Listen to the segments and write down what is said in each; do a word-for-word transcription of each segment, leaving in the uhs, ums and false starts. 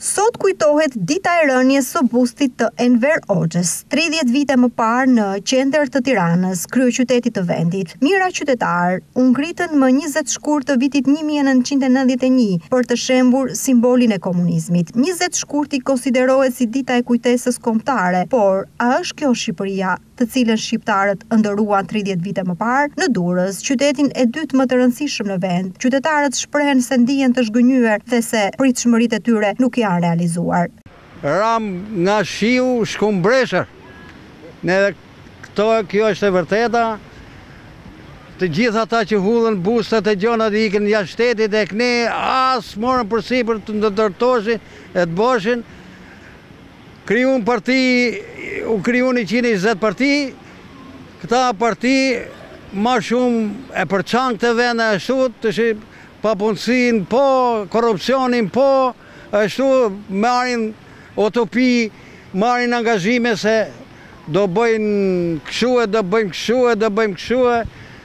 Sot kujtohet dita e rënies së bustit të Enver Hoxhës, tridhjetë vite më parë në qendër të Tiranës, kryeqytetit të vendit. Mijëra qytetar u ngritën më njëzet shkurt të vitit një mijë e nëntëqind e nëntëdhjetë e një për të shembur simbolin e komunizmit. njëzet shkurti konsiderohet si dita e kujtesës kombëtare, por a është kjo Shqipëria të cilën shqiptarët ndëruan tridhjetë vite më parë? Në Durrës, qytetin e dytë më të rëndësishëm në vend, qytetarët shprehen se ndihen të zhgënjur dhe se pritshmëritë e tyre nuk janë realizuar. Ram nga shiu shkum breshër. Ne këto kjo është e vërteta. Të gjithë ata që hullën bustat e gjonat i ikën jashtë shtetit e këne as morën përsipër të ndërtoshin e të boshin. Krijuan parti, u krijuan njëqind e njëzet parti. Këta parti ma shumë e përçan këtë vend ashtu, të shi papunësin po, korupcionin po, ashtu marrin utopi, marrin angazhime se do bëjnë kështu e do bëjmë kështu e do bëjmë kështu e.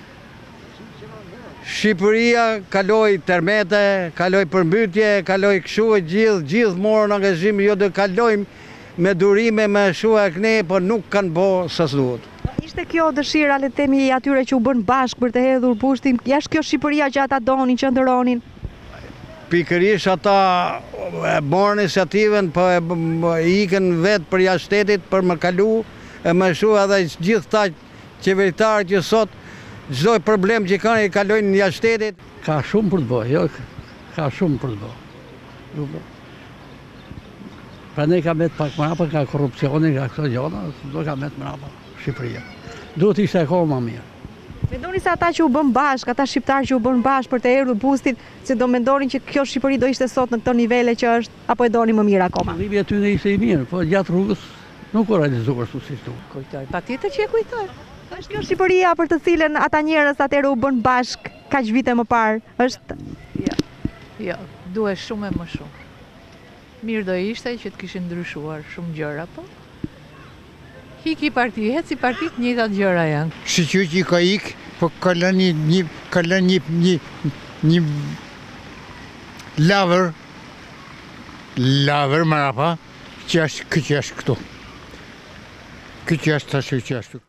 Shqipëria kaloi tërmete, kaloi përmbytje, kaloi kështu e gjithë, gjithë morën angazhime, jo do kalojmë me durime, me kështu e këne, por nuk kanë bo sa s'duhet. Ishte kjo dëshira, le të themi, atyre që u bën bashkë për të hedhur bushtin, jashtë kjo Shqipëria që ata donin, që ndëronin? Pikërisht ata morën iniciativen, po ikën vetë për jashtë shtetit për më kalu, e më shu edhe gjithë ta qeveritarë që sot çdo problem që kanë i kalojnë në jashtë shtetit. Ka shumë për të bëjë, jo, ka shumë për të bëjë. Pra ne ka met pak mrapa, ka korupcioni, ka këto gjona, do ka met mrapa Shqipëria. Duhet ishte akoma më mirë. Mendoni se ata që u bën bashkë, ata shqiptarë që u bën bashkë për të erdhur bustit, se do mendonin që kjo Shqipëri do ishte sot në këto nivele që është, apo e doni më mirë akoma? Qëllimi aty ne ishte i mirë, po gjatë rrugës nuk u realizuar ashtu siç duhet. Kujtoj, patjetër që e kujtoj. Është kjo Shqipëria për të cilën ata njerëz atëherë u bën bashkë kaq vite më parë? Është Jo. Jo, duhet shumë e më shumë. Mirë do ishte që të kishin ndryshuar shumë gjëra, po. Hiki parti, heci partit njëjtat gjëra janë. Shiqyr që i ka ikë, po ka lënë një, ka lënë një, një, një lavër, lavër mrapa, që është, që është këtu. Këtë që është, që është këtu.